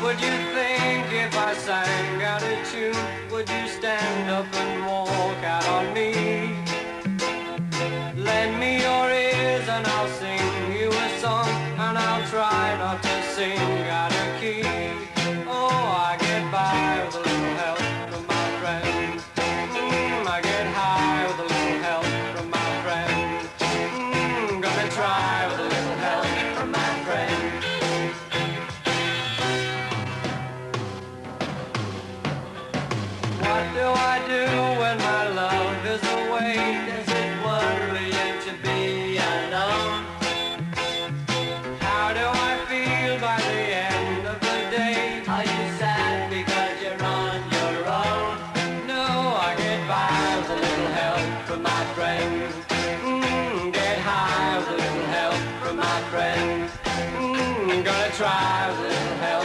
would you think if I sang out a tune? Would you stand up and walk out on me? Lend me your ears and I'll sing you a song, and I'll try not to sing out of key. Oh, I get by with a little help from my friends. I get high with a little help from my friends. Gonna try with a little help from my friends. What do I do when my love is away? Does it worry you to be alone? How do I feel by the end of the day? Are you sad because you're on your own? No, I get by with a little help from my friends. Get high with a little help from my friends. Gonna try with a little help